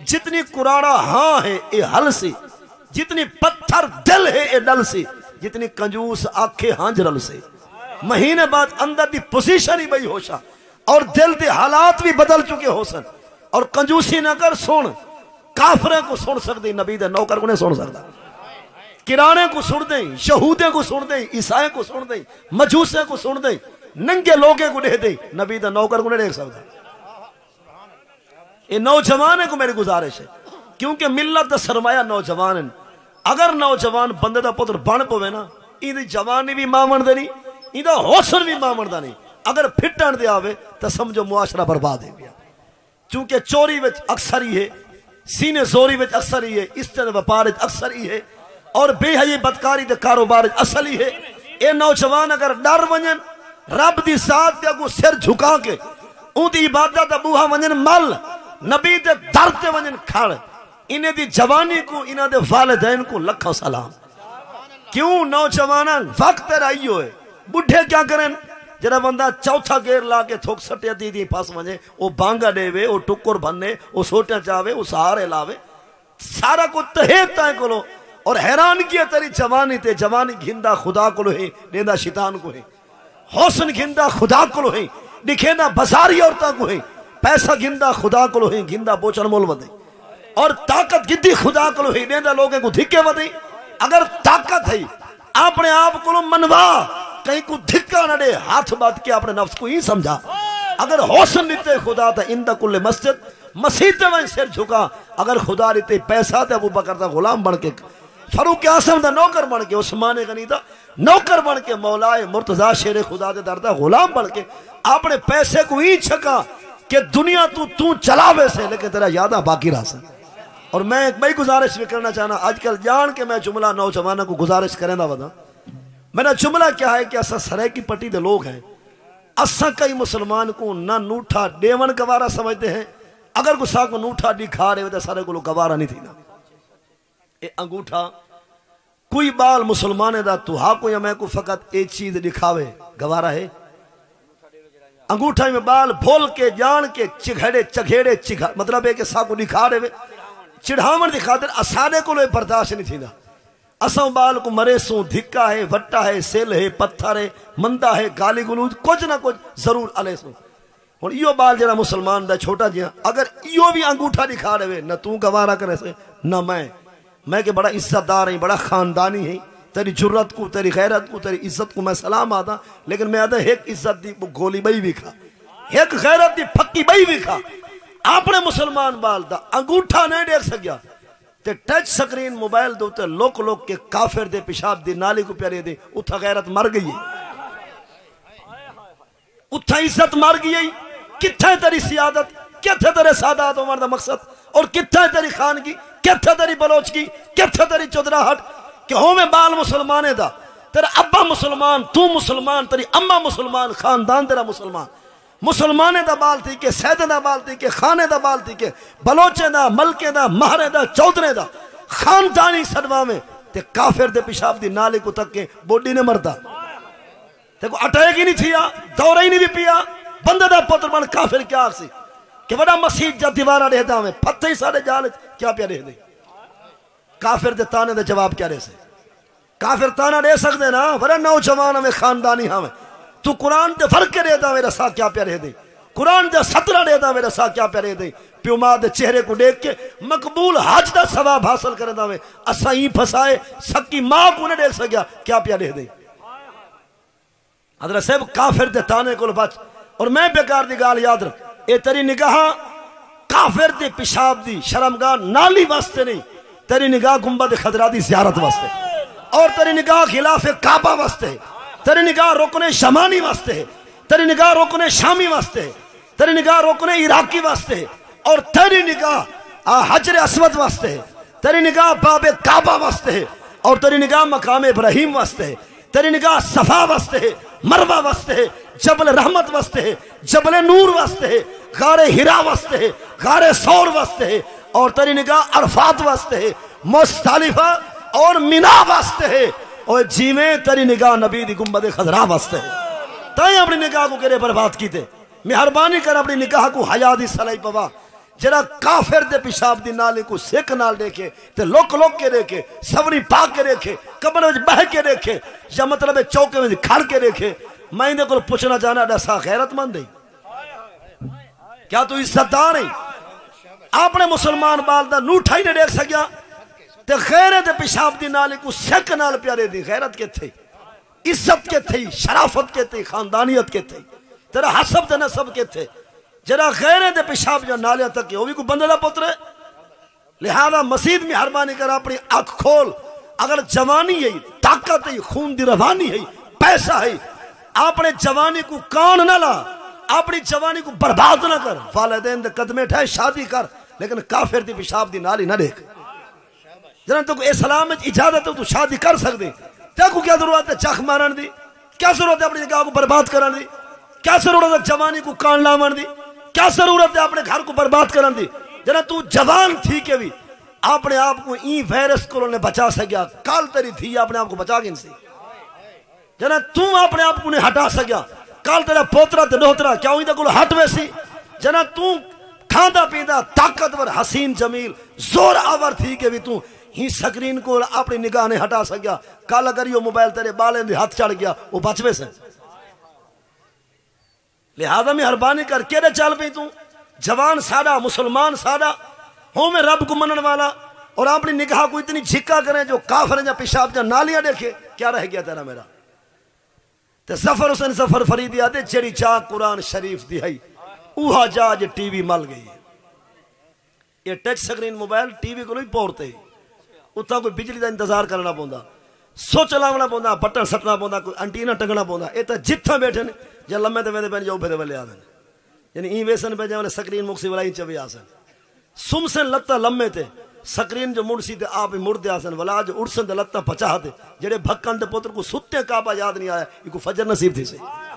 जितनी कुराड़ा हाँ है ये हल से, जितनी पत्थर दिल है ये डल से, जितनी कंजूस आखे हांजरल से। महीने बाद अंदर की पोजीशन ही बई होशा और दिल के हालात भी बदल चुके हो सन। और कंजूसी न कर, सुन काफरे को सुन सकती, नबी दे नौकर को नहीं सुन सकता। किराने को सुन दे, यहूदे को सुन दे, ईसाई को सुन दे, मजूसे को सुन दे, नंगे लोगे को दे दे, नबी दे नौकर को नहीं देख सकता। ये नौजवान को मेरी गुजारिश है, क्योंकि मिलत का सरमाया नौजवान है। अगर नौजवान बंदे का पुत्र बन पवे ना, इहदी जवानी भी मामन दे नहीं, इहदा हौसल भी मामन दा नहीं। अगर फिटन दे आवे तो समझो मुआशरा बर्बाद है गया। क्योंकि चोरी विच अक्सर ही है, सीने जोरी विच अक्सर ही है, इस्ते व्यापार अक्सर ही है, और बेहई बदकारी के कारोबार असल ही है। ये नौजवान अगर डर वजन रब की साथ के अगू सिर झुका के उनकी इबादत का बूहा वजन मल, नबी के दर से वजन खड़, इन्हें दी जवानी को, इन्हें दे वालिदैन को लखों सलाम। क्यों नौजवाना वक्त रही हो, बुढ़े क्या करें? जरा बंदा चौथा गेर ला के थोक सटिया दी पास वजे, वो बांगा देवे, वो टुकुर भन्ने, वो सोटिया चावे, वो सहारे लावे, सारा कुछ तहेता है को। और हैरान किया तेरी जवानी ते, जवानी घिंदा खुदा को है, देंदा शैतान को है। हौसन घिंदा खुदा को है, दिखेंदा बाजारी औरता को है। पैसा घिंदा खुदा को है, घिंदा बोचन मोल वधे। और ताकत गिद्दी खुदा को है, देंदा लोगों को धिक्के वधे। अगर ताकत है अपने आप को मनवा, कहीं को धिक्का न दे, हाथ बात के अपने नफ्स को ही समझा। अगर हौसन नीते खुदा था इंदा कुल्ले मस्जिद, मसीह में सिर झुका। अगर खुदा रीते पैसा थे, अबू बकर था गुलाम बन के, फरूक आसम दा नौकर बन के, उस्मान गनी दा नौकर बन के, मौलाए मुर्तजा शेर खुदा दे दर दा गुलाम बन के अपने पैसे को ही छका कि दुनिया तू चलावे से, लेकिन तेरा यादा बाकी रहा सा। और मैं एक बड़ी गुजारिश भी करना चाहना, आजकल जान के मैं जुमला नौजवानों को गुजारिश करें वदा। मेरा जुमला क्या है कि असा सराय की पट्टी के लोग हैं, असा कई मुसलमान को ना नूठा देवन गवारा समझते हैं। अगर गुस्सा को नूठा दिखा रहे तो सारे को गवारा नहीं थी ना। ये अंगूठा कोई बाल मुसलमान दा तुहा को या मैं को फकत एक चीज दिखावे गवारा है। अंगूठा में बाल भोल के जान के चिघड़े चघेड़े चिघा, मतलब है कि सा को दिखा रहे चिढ़ावन दिखाते असारे को बर्दाश्त नहीं थी ना। असों बाल को मरे सू धिक्का है, वट्टा है, सेल है, पत्थर है, मंदा है, गाली गुलूज कुछ ना कुछ जरूर अले सू। और यो बाल जरा मुसलमान दा छोटा जिहा, अगर यो भी अंगूठा दिखा रहे न तू गवारा करे से न मैं के बड़ा इज्जतदार है, बड़ा खानदानी है, तेरी जुर्रत को, तेरी गैरत को, तेरी इज्जत को मैं सलाम आता। लेकिन मैं आदा एक इज्जत दी गोली बई भी खा, एक गैरत दी फक्की बई भी खा। अपने मुसलमान बाल दा अंगूठा नहीं देख सकिया ते टच स्क्रीन मोबाइल दो ते लोक के काफिर दे पेशाब दी नाली को प्यारे दे, उथा गैरत मर गई है, उथा इज्जत मर गई है। किथे तेरी सियादत, किथे तेरे सादात उमर दा मकसद, और किथे तेरी खानगी, किथे तेरी बलोच की, किथे तेरी चौधराहट कि हो में बाल मुसलमान दा, तेरा अब्बा मुसलमान, तू मुसलमान, तेरी अम्मा मुसलमान, खानदान तेरा मुसलमान। मुसलमाने दा बाल थी के, सैदे दा बाल थी के, खाने दा बाल थी के, बलोचे दा, मलके दा, महरे दा, चौधरे दा, खानदानी सदवा में ते काफिर दे पेशाब दी नाले को तक के बोडी ने मरदा ते को अटैक ही नहीं थिया, दौरा ही नहीं भी पिया। बंदे दा पुत्र बन काफिर क्या सी कि बड़ा मसीह जा दीवारा रहता में फत्ते ही सारे जाल क्या प्या रह दे। काफिर दे ताने दे जवाब क्या रह से? काफिर ताना दे सकते ना, बड़ा नौजवान हमें खानदानी हमें तू कुरान दे फर्क देता मेरा सा क्या प्या रह दे, कुरान दे 17 देता मेरा सा क्या प्या रह दे। प्यो मां दे चेहरे को देख के मकबूल हज दा सवाब हासिल करे दावे, असा ही फसाए सकी मां को नहीं देख सकिया क्या प्या रह दे। हजरत साहब काफिर दे ताने को बच। और मैं बेकार दी गाल याद रख, ए तेरी निगाह काफिर दे पेशाब दी शर्मगाह नाली वास्ते नहीं, तेरी निगाह गुंबद खदरा दी ज़ियारत वास्ते, और तेरी निगाह खिलाफ काबा वास्ते, तेरी निगाह रोकने शमानी वास्ते है, तेरी निगाह रोकने शामी वास्ते है, तेरी निगाह रोकने इराकी वास्ते है, और तेरी निगाह हजर अस्वद वास्ते है, तेरी निगाह बाबे काबा वास्ते है, और तेरी निगाह मकाम इब्राहिम वास्ते है, तेरी निगाह सफा वास्ते है, मरवा वास्ते है, जबल रहमत वास्ते है, जबल नूर वास्ते है, गारे हिरा वास्ते है, गारे सौर वास्ते है, और तेरी निगाह अरफात वास्ते है, मुस्तलिफा और मिना वास्ते है, और जीवे तेरी निगाह नबी दी गुंबद खजरा वास्ते है। तय अपनी निगाह को केरे बर्बाद की थे। मेहरबानी कर अपनी निगाह को हया दी सलाई पवा, जरा काफिर दे पेशाब दी नाली को सिक नाल देखे ते लोक लोक के देखे सबरी पा के देखे कमरे में बह के देखे या मतलब चौके में खड़ के देखे मैं इन्हें को पूछना चाहना दसा गैरतमंद है क्या तू इज्जतदार है अपने मुसलमान बाल दा नूठा ही नहीं देख सकिया ते गैरत दे पेशाब दी नाली को सिक नाल प्यारे दी गैरत के थे इज्जत के थे शराफत के थे खानदानियत के थे तेरा हसब ते नसब के थे जरा गैरे दे पेशाब जो नालियां तक वो भी कोई बंदे दा पुत्र है। लिहाजा मसीद में मेहरबानी कर अपनी आंख खोल अगर जवानी है ताकत है खून दी रवानी है पैसा है अपने जवानी को कान ना ला अपनी जवानी को बर्बाद ना कर वालिदैन दे कदमे ठे शादी कर लेकिन काफिर दी पेशाब दी नाली ना देख जना तो इस्लाम में इजाजत है तू शादी कर सकते तेको क्या जरूरत है चख मारन दी क्या जरूरत है अपनी जगह को बर्बाद करने दी क्या जरूरत है जवानी को कान लावन दी क्या जरूरत है अपने घर को बर्बाद करने दी जना तू जवान थी के भी अपने आप को ई वायरस को ने बचा सकिया कल तेरी थी अपने आप को बचा के इनसे जना तू अपने आप को नहीं हटा सकिया कल तेरा पोतरा ते दोहतरा क्या हुई को हट वैसी जना तू खादा पीदा ताकतवर हसीन जमील जोर आवर थी के भी तू ही स्क्रीन को अपनी निगाह ने हटा सकिया कल अगर यो मोबाइल तेरे बाले दे हाथ चढ़ गया वो बचवे से लिहाजा मेहरबानी कर केरे चल पी तू जवान सादा मुसलमान सादा हो में रब को मनन वाला और अपनी निगाह को इतनी झिक्का करे जो काफिर या पेशाब या नालियां देखे क्या रह गया तेरा मेरा ते सफर हुसैन सफर फरीदी आते जेड़ी जा कुरान शरीफ दी है उहा जा जे टीवी मल गई ये टच स्क्रीन मोबाइल टीवी को नहीं पौड़ते उतना कोई बिजली का इंतजार करना पौंदा सो चलावना पौंदा बटन सटना पौंदा कोई अंटीना टंगना पौंदा ये तो जिथा बैठे ने या लम्बे तो वेंदे पैन जो उभे वेले आवे यानी ई वेसन पे जने स्क्रीन मुक्सी वाला इंच भी आसन सुमसन लत्ता लम्बे ते स्क्रीन जो मुड़सी ते आप मुड़दे आसन वाला जो उड़सन ते लत्ता पचा दे जेड़े भक्कन दे पुत्र को सुत्ते काबा याद नहीं आया इको फजर नसीब थी से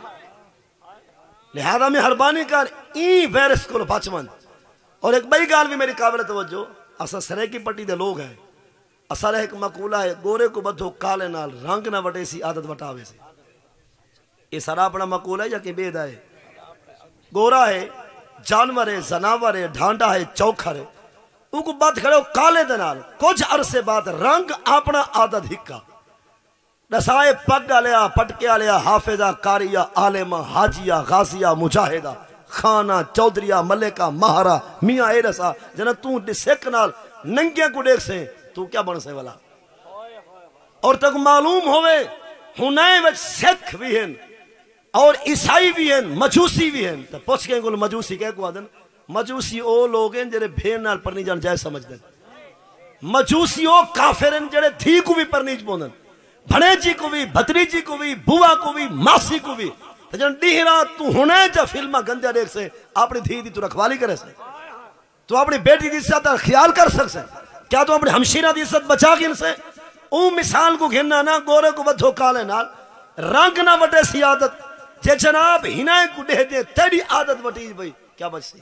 लिहाजा मेहरबानी कर ई वायरस को बचवन और एक बड़ी गाल भी मेरी काबिल तवज्जो असा सरेकी पट्टी दे लोग हैं असा एक मकूला है गोरे को बधो काले नाल रंग ना वटे सी आदत वटावे से ये सारा अपना मकूल है या कि बेदा है गोरा है जानवर है जनावर है ढांडा है चौखर है उनको बात खड़े काले दे नाल कुछ अरसे बाद रंग अपना आदत हिक्का दसाए पग आलिया पटके आलिया हाफिजा कारिया आलिमा हाजिया गाजिया मुजाहिदा खाना चौधरिया मलिका महारा मियाँ ए दसा जना तू सिख नाल नंगिया को देख से तू क्या बन से वाला और तक मालूम होवे हुनैन विच सिख भी हैं और ईसाई भी हैं मजूसी भी हैं तो पूछ के को मजूसी कह को आदन मजूसी ओ लोग हैं जेरे भेड़ नाल परनी जान जाए समझदे मजूसी ओ काफिर हैं जेरे थी को भी परनीज पोंदन भणेजी को भी भतरीजी को भी बुआ को भी मासी को भी तो जन डीहरा तू हुनैन जा फिल्मा गंदा देख से अपनी धी दी तू रखवाली करे से तू अपनी बेटी की इज्जत का ख्याल कर सकसे क्या तू अपनी हमशीरा की इज्जत बचा के इनसे ऊ मिसाल को घिनना ना गोरे को बधो काले नाल रंग ना वटे सी आदत जे जनाब हिनाए को दे दे तेरी आदत वटी भाई क्या बचती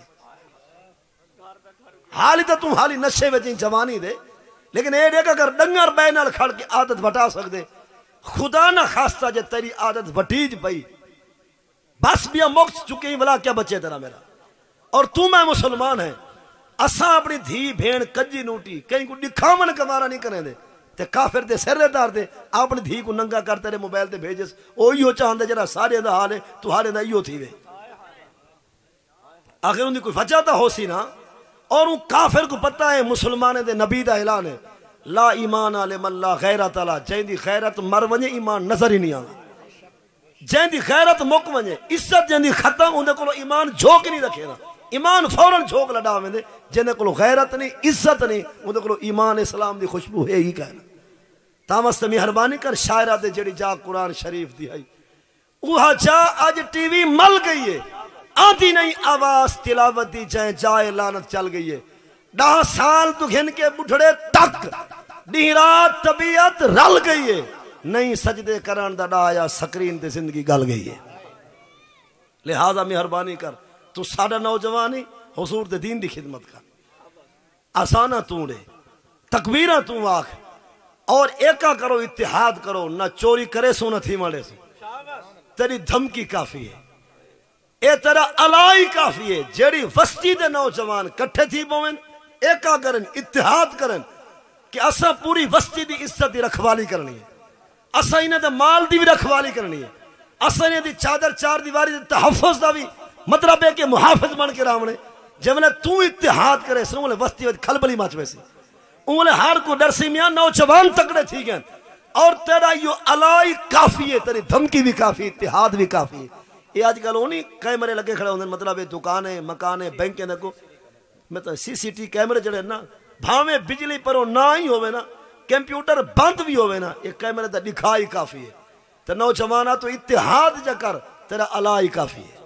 हाली तो तू हाली नशे में जवानी दे लेकिन ये देख अगर डंगर बै नाल खड़ के आदत वटा सकते खुदा ना खास्ता जे तेरी आदत वटीज पई बस भी मुक्त चुके ही भला क्या बचे तेरा मेरा और तू मैं मुसलमान है असा अपनी धी भेड़ कज्जी नूटी कहीं को दिखावन कमारा नहीं करें दे ते काफिर दे सिरेदार दे अपनी धी को नंगा कर तेरे मोबाइल ते भेजस ओही चाहते जरा सारे दा हाल है तुहारे दा इहो थी वे आखिर उनकी कोई वजह तो हो सी ना और वो काफिर को पता है मुसलमान दे नबी दा ऐलान है ला ईमान आले मल्ला गैरत अला जैंदी गैरत मर वने ईमान नजर ही नहीं आना जैंदी गैरत मुक वने इज्जत जैंदी खत्म उनदे कोलो ईमान झोंक नहीं रखेना ईमान फौरन झोंक लड़ा वेंदे जिंदे कोलो गैरत नहीं इज्जत नहीं उनदे कोलो ईमान इस्लाम दी खुशबू है ही कहना तामस मेहरबानी कर शायरा दे जेड़ी जा कुरान शरीफ दी है उहा जा आज टीवी मल गई है आती नहीं आवाज तिलावत दी चाहे जाए लानत चल गई है 10 साल तू घिन के बुढ़ड़े तक डीरा तबीयत रल गई है नहीं सजदे करन दा डाया स्क्रीन ते जिंदगी गल गई है लिहाजा मेहरबानी कर तू साडा नौजवान ही हुजूर दे दीन दी खिदमत कर आसाना तू रे तकबीरा तू आख और एका करो इत्तेहाद करो ना चोरी करे सो न थी मले सो तेरी धमकी काफी है ए तेरा अलाई काफी है जेड़ी वस्ती दे नौजवान कट्ठे थी पवन एका करन इत्तेहाद करन कि असा पूरी वस्ती दी इज्जत दी रखवाली करनी है, असा इन्हां दे माल दी भी रखवाली करनी है, असा इन्हां दी चादर चार दीवारी दे तहफ्फुज दा भी मतलब है कि मुहाफिज बन के रावणे जमले तू इत्तेहाद करे सुले वस्ती में खलबली मच वैसी उमले हार को डर सी मियां नौजवान तकड़े थी गए और तेरा यो अलाई काफी है, तेरी धमकी भी काफी, इत्तेहाद भी काफी है। ये आजकल वो नहीं कैमरे लगे खड़े होंगे मतलब ये दुकान है मकान है बैंक के देखो मतलब CCTV कैमरे जड़े ना भावे बिजली पर ना ही होवे ना कंप्यूटर बंद भी होवे ना ये कैमरे तो दिखाई काफी है। तो नौजवाना तो इत्तेहाद जकर तेरा अलाई काफी है।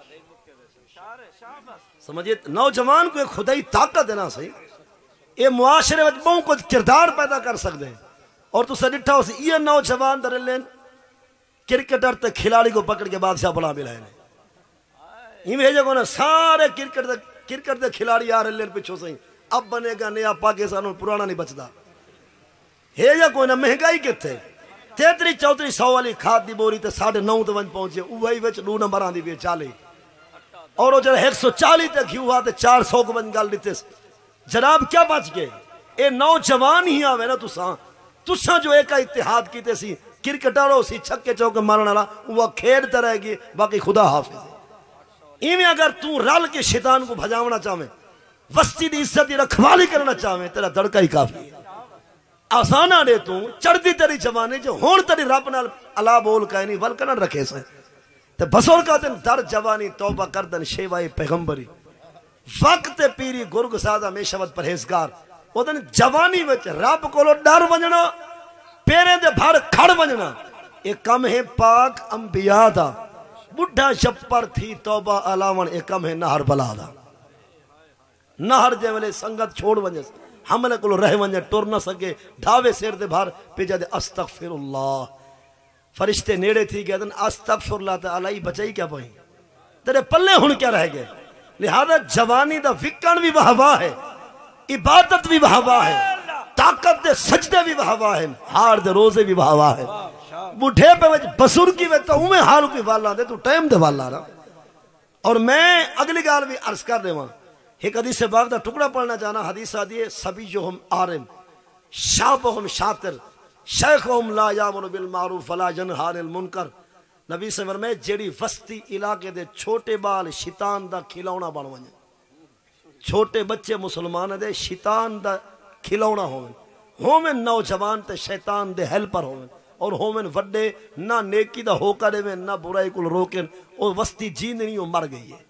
समझिए नौजवान को खुदाई ताकत है ना सही ये मुआशरे में बहुत कुछ किरदार पैदा कर सकते हैं। और तू डिठा हो ये नौजवान दर लेन क्रिकेटर ते खिलाड़ी को पकड़ के बादशाह बना मिला इवें जगह ना सारे क्रिकेट दे खिलाड़ी आ रहे पिछो सही अब बनेगा नया पाकिस्तान पुराना नहीं बचता है या कोई ना महंगाई कितने 33-3400 वाली खाद की बोरी तो 9.5 ते वन पहुंचे वही विच 2 नंबर आंदी भी 40 और वो जरा 140 तक घी हुआ तो 400 को बन गल दिते जनाब क्या बच गए ये नौजवान ही आवे ना तुसा जो एक इत्तेहाद कीते सी क्रिकेटर सी छक्के चौके मारने वाला वो खेलता रहेगी बाकी खुदा हाफिज। इवें अगर तू रल के शैतान को भजावना चाहे वस्ती की इज्जत की रखवाली करना चाहे तेरा दड़का ही काफी है। आसाना दे तू चढ़ती तेरी जवानी जो हुण तेरी रब नाल अला बोल कह नहीं वल कन रखे से ते बसोर का दिन दर जवानी तौबा करदन शेवाए पैगंबरी वक्त पीरी गुरग सादा में शब्द परहेजगार ओदन जवानी विच रब कोलो डर वजना पेरे दे भर खड़ वजना ये कम है पाक अंबिया दा बुढ़ा छप्पर थी तौबा अलावन ये कम है नहर बला दा नहर जे वेले संगत छोड़ वने हमले कोलो रह वने टुर न सके ढावे सिर दे भर पिजा दे अस्तगफिरुल्लाह फरिश्ते नेड़े थी गए अस्तगफिरुल्लाह ते अलाई बचाई क्या पई तेरे पल्ले हुन क्या रह गए। लिहाजा जवानी दा विकण भी वाहवा है इबादत भी वाहवा है ताकत दे सजदे भी वाहवा है हार दे रोजे भी वाहवा है बुढ़े पे बजुर्गी में तो उमें हाल की वाला दे तू टाइम दे वाला ना। और मैं अगली गाल भी अर्ज कर देवा एक हदीस बाग दा टुकड़ा पढ़ना चाहना हदीस आदि है सभी जो हम आरिम शाबहुम शातिर शेखहुम ला यामुरु बिल मारूफ वला यनहा अनिल मुनकर नबी से फरमाए जेड़ी वस्ती इलाके दे छोटे बाल शैतान दा खिलौना बन वने छोटे बच्चे मुसलमान दे शैतान दा खिलौना होवे नौजवान ते शैतान दे हेल्पर होवे और होवे वड्डे ना नेकी दा होका देवे ना बुराई को रोकन और वस्ती जींद नहीं मर गई है।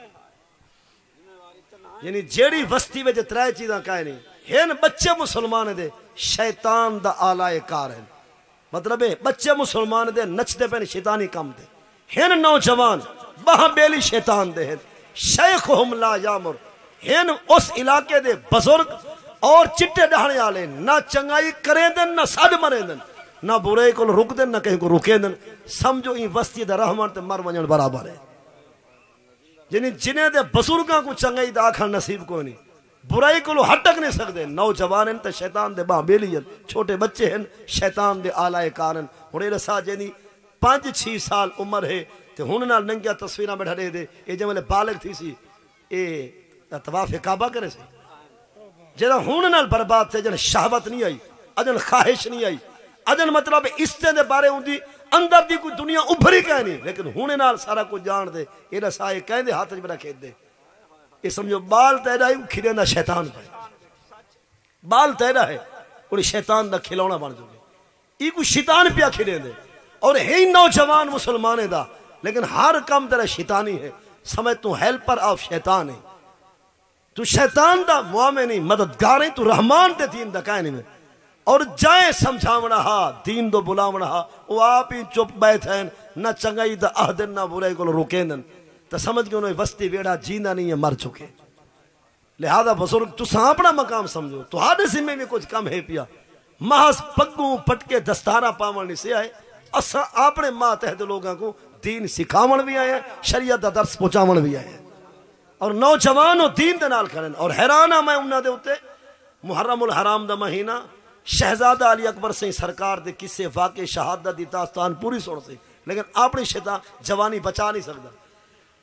यानी जेड़ी वस्ती में त्रै चीज़ां काहे नहीं हेन बच्चे मुसलमान दे शैतान दा आलाए कार है मतलब है बच्चे मुसलमान दे नचते पे शैतानी कम दे हेन नौजवान बहा बेली शैतान दे हेन शेखहुम ला यामुर हेन उस इलाके दे बुजुर्ग और चिट्टे डहाने वाले ना चंगाई करें दिन ना सद मरे दिन ना बुराई को रुक दिन ना कहीं को रुके दिन समझो ई वस्ती दा रहमान ते मर वजन बराबर है। जिन्हें जिन्हें दे बुजुर्गों को चंगाई दा आखण नसीब को नहीं बुराई को हटक नहीं सकते नौजवान तो शैतान दे बाह बेली छोटे बच्चे हैं शैतान दे आलाए कारण हुणे रसा जेनी 5-6 साल उम्र है तो हुण नाल नंगिया तस्वीरां बैठा दे ये जब बालक थी सी ए तवाफ काबा करे से जरा हुण नाल बर्बाद थे जन शहवत नहीं आई अजन ख्वाहिश नहीं आई अजन मतलब इसते दे बारे उंदी अंदर दी कोई दुनिया उभरी कह नहीं लेकिन हुणे नाल सारा कुछ जान दे ये रसा ये कहंदे हाथ च बड़ा खेद दे ये समझो बाल तैरा खिलेंदा शैतान पे बाल तैरा है और शैतान दा खिलौना बन जाए ये कोई शैतान पिया खिलेंदे और है नौजवान मुसलमान दा लेकिन हर काम तेरा शैतानी है समझ तू हेल्पर ऑफ शैतान है तू शैतान दा मुआमे नहीं मददगार है तू रहमान दे दीन दा कायने में और जाए समझावना हा दीन दो बुलावना हा वो आप ही चुप बैठे ना चंगाई दा आहदन ना बुराई को रोकेंदन तो समझ के उन्हें वस्ती वेड़ा जीना नहीं है मर चुके। लिहाजा बुजुर्ग तुसा अपना मकाम समझो तुहाडे जिम्मे में कुछ कम है पिया महज पग्गू पटके दस्तारा पावण से आए असा अपने मातहत लोगों को दीन सिखावण भी आए शरीयत दा दर्स पहुंचावण भी आए और नौजवान दीन दे नाल करन और हैरान मैं उन्हां दे उत्ते मुहर्रमुल हराम दा महीना शहजादा अली अकबर से सरकार दे किस्से वाक़े शहादत दी दास्तान पूरी सुन से लेकिन अपनी शैतान जवानी बचा नहीं सकता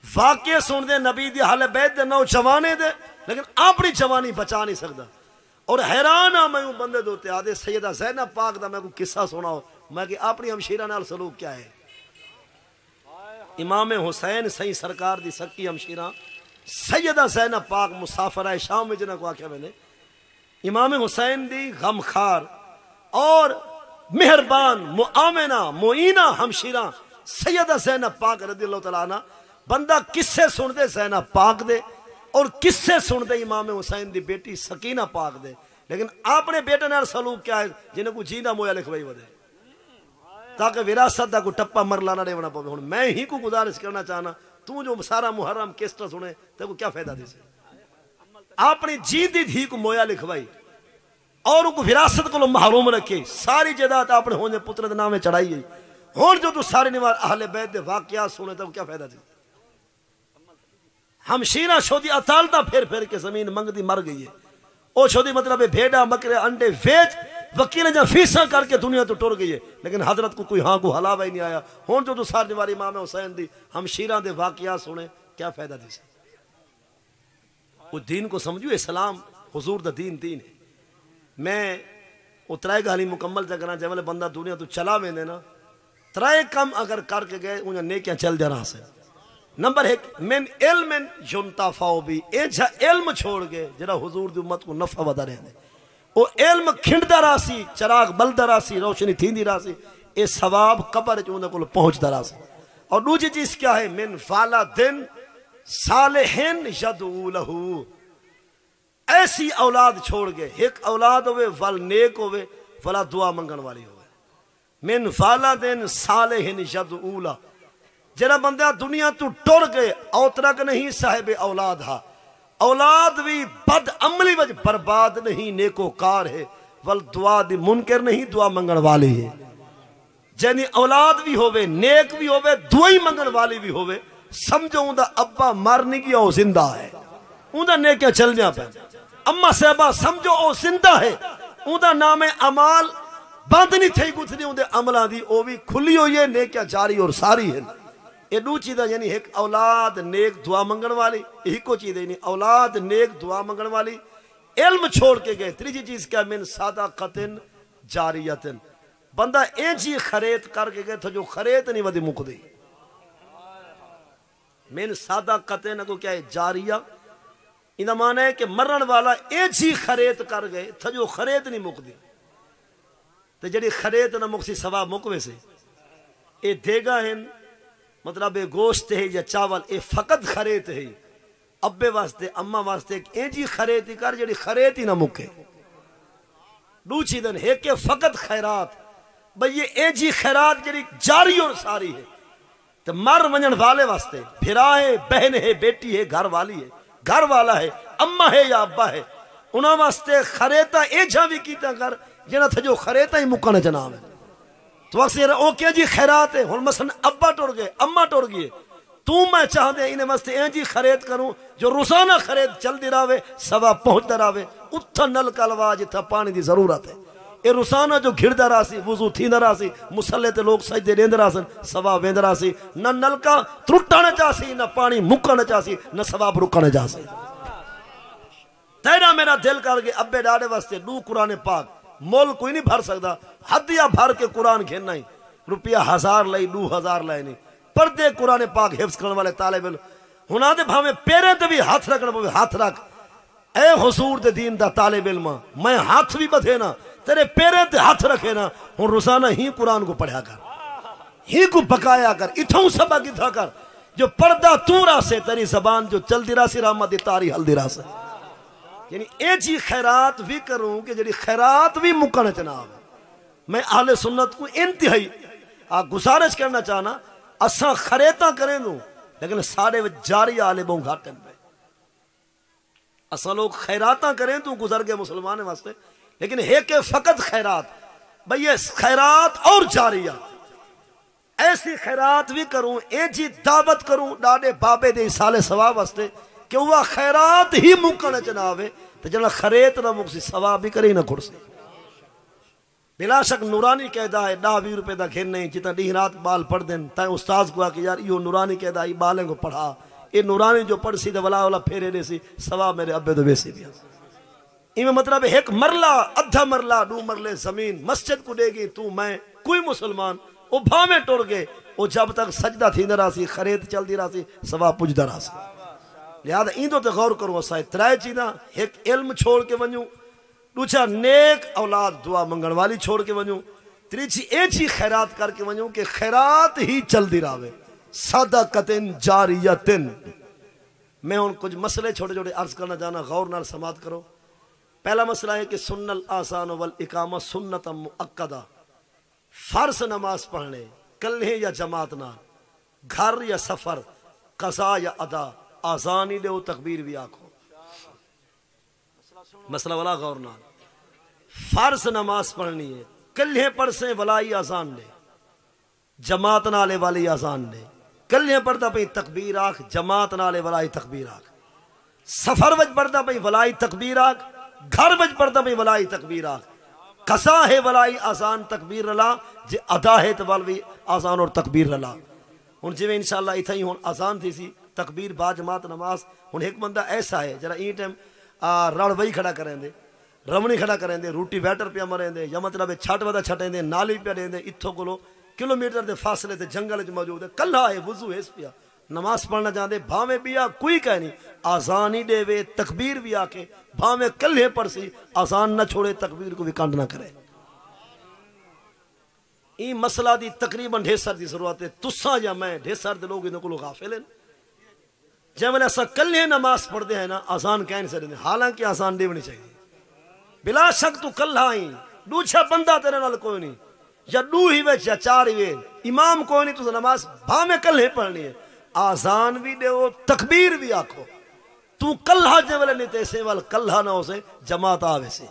वाकये सुनते नबी दी हाले बैत दे नौजवाने दे, लेकिन अपनी जवानी बचा नहीं सकता। और हैरान हाँ मैं बंदे दोते आदे सैयदा ज़ैनब पाक दा मैं को किस्सा सुनाओ, मैं कि अपनी हमशीरा नाल सलूक क्या है। इमाम हुसैन सही सरकार दी सक्की हमशीरा सैयदा ज़ैनब पाक मुसाफिर है शाम में जिन्हें को आख्या मैंने इमाम हुसैन दी गमखार और मेहरबान मुआमिना मुईना हमशीरा सैयदा ज़ैनब पाक रज़ियल्लाहु तआला अन्हा। बंदा किस्से सुनते ज़ैनब पाक दे और किस्से सुनते इमाम हुसैन दी बेटी सकीना पाक दे, लेकिन अपने बेटे नाल सलूक क्या है जिन्हें को जींदा मोया लिखवाई वदे, ताकि विरासत का कोई टप्पा मरला ना देना पवे। हुण मैं ही को गुजारिश करना चाहना, तू जो सारा मुहर्रम किस्ता सुने तो क्या फायदा दे से। अपनी जींदी धी को मोया लिखवाई और उनको विरासत को महरूम रखे, सारी जायदाद अपने होने पुत्र के नामे चढ़ाई गई। हुण जो तू सारे निवार अहले बैत दे वाकया सुने तो क्या फायदा दे। हमशीरा छोदी अतालता फिर फिर के जमीन मंगदी मर गई है। ओ छोदी मतलब भेड़ा बकरे अंडे वेच वकील जहाँ फीसा करके दुनिया तो टुर गई है, लेकिन हजरत को कोई हाँ को हलावा ही नहीं आया। हुण जो सारी निवारी इमाम हुसैन दी हमशीरा दे वाकया सुने क्या फायदा दी। वो दीन को समझो, इस्लाम हुजूर दा दीन दीन है। मैं वो त्राए गाली मुकम्मल जगना जब बंदा दुनिया तो चला वेंदे ना, त्राए कम अगर करके गए उन्हें नेकियां चल जाना से। नंबर एक मिन इल्मिन युंतफाउ बी, एजा इल्म छोड़ के जरा हुजूर दी उम्मत को नफा वदा रहंदे। ओ इल्म खिंडदा रासी, चराग बलदा रासी, रोशनी थींदी रासी, ए सवाब कब्र च उन्हें को पहुंचदा रासी। और दूसरी चीज क्या है, मिन वालिदिन सालिहिन यदऊ लहू, ऐसी औलाद छोड़ के एक औलाद होवे वल नेक होवे वला दुआ मंगन वाली होवे। मिन वालिदिन सालिहिन यदऊ लहू, जरा बंदा दुनिया तू टुर गए औतरक नहीं साहिब औलाद हा, औलाद भी बद अमली वज बर्बाद नहीं नेकोकार है, वल दुआ दी मुनकर नहीं दुआ मंगन वाली है। जैनी औलाद भी होवे नेक भी होवे दुआई मंगन वाली भी होवे, समझो उनका अब्बा मर नहीं गया वो जिंदा है, उनका नेकियां चल जा पे। अम्मा साहबा समझो वो जिंदा है, उनका नाम है अमाल बंद नहीं थी कुछ नहीं, उनके अमलों की वो भी खुली हुई है, नेकियां जारी और सारी है। ये दो चीज़ें यानी एक औलाद नेक दुआ मंगन वाली, यही को चीज़ है, औलाद नेक दुआ मंगन वाली, इल्म छोड़ के गए। तीसरी चीज क्या, मिन सदक़तिन जारियतिन, बंदा ए चीज खरीद करके गए तो जो खरीद नहीं वधी मुकदी। मिन सदक़तिन को क्या है, जारिया, इनका माना है कि मरण वाला ए चीज खरीद कर गए तो जो खरीद नहीं मुकदी। तो जी खरीद ना मुकसी सवा मुकवे से ए देगा है, मतलब ये गोश्त है या चावल, ये फकत खरीद है अब्बे वास्ते अम्मा वास्ते, इंजी खरीद ही कर जी खरीद ही ना मुके। दूसरी दिन है कि फकत खैरात, भाई ये इंजी खैरात जी जारी और सारी है। तो मर वजन वाले वास्ते फिरा है, बहन है, बेटी है, घर वाली है, घर वाला है, अम्मा है या अब्बा है, उन्होंने वास्ते खरेता एजा भी कीता कर जना थे जो खरेता ही मुकने जनाब है। तो अक्सर ओ क्या जी खैरात है, हुन मसन अब्बा टुर गए अम्मा टुर गई, तू मैं चाहते इन्हें वास्ते इंजी खरीद करूं जो रोजाना खरीद चलती रहे, सवा पहुंचता रहे, उथा नल कलवा जिथा पानी की जरूरत है। ये रोजाना जो घिरदा रहा, वजू थींदा रहा, मुसले ते लोग सजदे रेंदे रहा, सवा वेंदा रहा, न नलका त्रुटा न चासी, न पानी मुक्का न चासी, न सवाब रुका न चासी। तेरा मेरा दिल कर गए अब्बे डाडे वास्ते दू कुरान पाक मोल कोई नहीं भर सकता, हदिया भर के कुरान खेलना ही, रुपया 1000 लाई 2000 लाई नहीं, पर्दे कुरान पाक हिफ्ज करने वाले तालिब इल्म हुना दे भावे पेरे ते भी हाथ रखना पवे, हाथ रख ए हुजूर दे दीन दा तालिब इल्म, मैं हाथ भी बधे ना तेरे पेरे ते हाथ रखे ना, हुन रोजाना ही कुरान को पढ़ा कर, ही को पकाया कर, इथों सबक इथा कर, जो पर्दा तू रासे तेरी जबान जो चलती रासी रहमत दी तारी हल्दी रासे। यानी ए जी खैरात भी करूं कि जी खैरात भी मुकन जनाब। मैं आहले सुन्नत को इंतहाई गुजारिश करना चाहना, असा खरेता करें दूं लेकिन साढ़े जारी आले बहु घाटन पे, असा लोग खैराता करें तो गुजर गए मुसलमान वास्ते, लेकिन है के फकत खैरात, भाई ये खैरात और जारिया, ऐसी खैरात भी करूं, ए जी दावत करूं डाडे बाबे दे साले सवाब वास्ते कि वह खैरात ही मुकन जनावे, तो जना खरेत ना मुकसी सवाब भी करे ना खुर्सी। बिला शक नूरानी कहदा है 10-20 रुपए का खेल नहीं, जितना डी रात बाल पढ़ दें ताए उस्ताद को आके यार यो नूरानी कहदा बालें को पढ़ा, ये नूरानी जो पढ़ सी वला वाला फेरे दे सी सवाब मेरे अब्बे तो वैसे भी इमें मतलब एक मरला अद्धा मरला 2 मरले जमीन मस्जिद को देगी तू मैं कोई मुसलमान वो भावे टुर गए वो जब तक सजदा थी रहा सी खरीद चलती रहा सी सवाब पुजदा रहा सी। लिहाजा इंदो ते गौर करो असा 3 चीज़ा एक इल्म छोड़ के वनू दूसरा नेक औलाद दुआ मंगण वाली छोड़ के वनू तीसरी ए चीज खैरात करके वनू कि खैरात ही चलती रहे सदक़तिन जारियतिन। मैं हूँ कुछ मसले छोटे छोटे अर्ज करना चाहना गौर नाल समात करो। पहला मसला है कि सुन्नल आसान वल इकामा सुन्नत मुअक्कदा फर्ज नमाज पढ़ने कल्हे या जमात ना घर या सफर कज़ा या अदा आज़ान ही दो तकबीर भी आखो। मसला वाला गौर नाल फर्ज नमाज पढ़नी है कल्हे पढ़ से वलाई आज़ान दे जमात नाले वाली आज़ान दे कल्हे पढ़ता पई तकबीर आख जमात नाले वलाई तकबीर आख सफर वज पढ़ता पई वलाई तकबीर आख घर वज पढ़ता पई वलाई तकबीर आख कसा है वलाई आसान तकबीर रला जे अदा है तो भी आसान और तकबीर रला। हूँ जिमें इंशाअल्लाह इतना ही हूँ आसान थी सी तकबीर बा जमात नमाज। हूँ एक बंदा ऐसा है जरा ई टाइम रड़ वही खड़ा करेंदे रमणी खड़ा करेंदे रोटी बैटर पिया मरेंदे या मतलब छट वदा छटेंदे नाली पिया देंदे इत्थों को किलोमीटर के फासले से जंगल च मौजूद है कल्ला है वजू है पिया नमाज पढ़ना चाहते भावे पिया कोई कह नहीं आसान ही देवे तकबीर भी आके भावे कल्हे पर सी आसान न छोड़े तकबीर को भी कांड ना करे। ई मसला दी तकरीबन ढेसर की जरूरत है तुसा या मैं ढेसर दे लोग इनको गाफिल हैं जै वेले असा कल्हे नमाज पढ़ते हैं ना आसान कह नहीं सकते हालांकि आसान देवनी चाहिए बिला शक तू कल्हा ही दूसरा बंदा तेरे नाल कोई नहीं या 2 ही वे या 4 ही वे इमाम कोई नहीं तुझे नमाज भावे कल्हे पढ़नी है आसान भी दो तकबीर भी आखो तू कल्हा जे वाले नहीं तैसे वाल कल्हा ना हो से जमात आवे से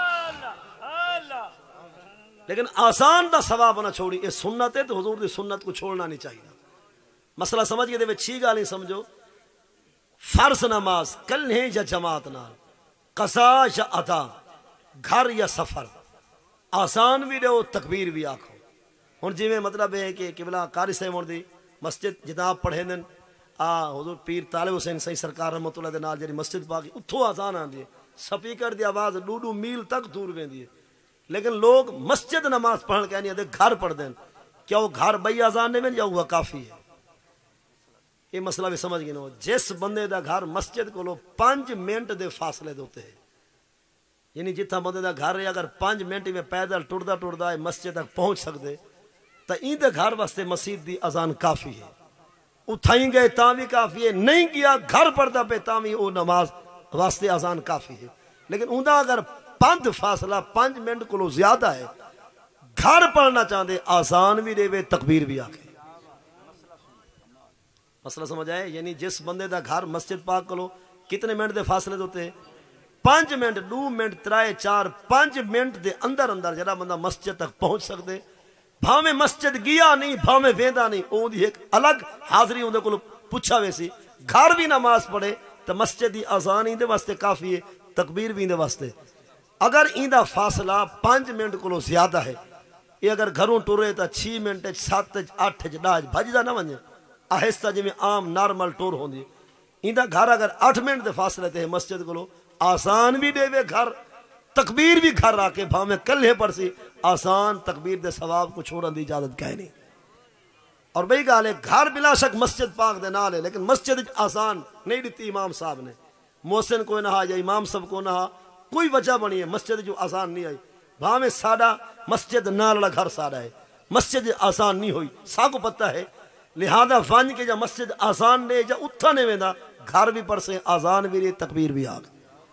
लेकिन आसान दा सवाब ना छोड़ी ये सुन्नत है तो हुजूर दी सुन्नत को छोड़ना नहीं चाहिए। मसला समझ गए छी गाल नहीं समझो फर्ज नमाज कल्हे या जमात नाल कसा या अदा घर या सफर आसान भी दो तकबीर भी आखो। हुण जिवें मतलब है कि किबला कारी साहब दी मस्जिद जिदा आप पढ़े दिन हुजूर पीर तालिब हुसैन सही सरकार रहमतुल्लाह दे नाल जी मस्जिद पाकी उतो आसान आती है स्पीकर की आवाज 2 मील तक दूर वेंदी है लेकिन लोग मस्जिद नमाज पढ़न कहनी आते घर पढ़ते हैं क्या वो घर बई आजान ने या हुआ काफी है। ये मसला भी समझ गए ना जिस बंदे का घर मस्जिद को 5 मिनट के फासले होते हैं यानी जितना बंदे का घर है अगर 5 मिनट में पैदल टुरदा टुरदा मस्जिद तक पहुंच सकते तो इंदे घर वास्ते मस्जिद की अजान काफी है। उठाई गए ता भी काफी है नहीं किया घर पढ़ता पे ता भी वो नमाज वास्ते अजान काफी है लेकिन उनका अगर 5 फासला 5 मिनट को ज्यादा है घर पढ़ना चाहते आसान भी देवे तकबीर भी आके मसला समझ आए। यानी जिस बंदे का घर मस्जिद पाक को कितने मिनट के फासले होते हैं 5 मिनट 2 मिनट 3 4 5 मिनट के अंदर अंदर जरा बंदा मस्जिद तक पहुंच सकते भावे मस्जिद गया नहीं भावे वेंदा नहीं ओदी एक अलग हाजरी उनके को पूछा वैसी घर भी नमाज पढ़े तो मस्जिद की अजान इंदे वास्ते काफी है तकबीर भी इंदे वास्ते। अगर इंदा फासला 5 मिनट को ज्यादा है ये अगर घरों टुरे तो 6 मिनट 7 8 10 भजदा ना वजे आहिस्ता जिमें आम नॉर्मल टूर होंगी इंदा घर अगर 8 मिनट के फासले ते मस्जिद को आसान भी देवे घर तकबीर भी घर आके भावे कल्हे पर सी आसान तकबीर दे सवाब को छोड़ने की इजाजत कह नहीं। और बई गाल है घर बिला शक मस्जिद पाक दे नाल है लेकिन मस्जिद आसान नहीं दी इमाम साहब ने मोहसिन को नहा या इमाम सब को नहा कोई वजह बनी है मस्जिद जो आसान नहीं आई भावे साड़ा मस्जिद नाल घर साड़ा है मस्जिद आसान नहीं हुई सा को पता है लिहाजा वन के जा मस्जिद आसान ने या उठा ने वेंदा घर भी पर से आसान भी रही तकबीर भी आ गई।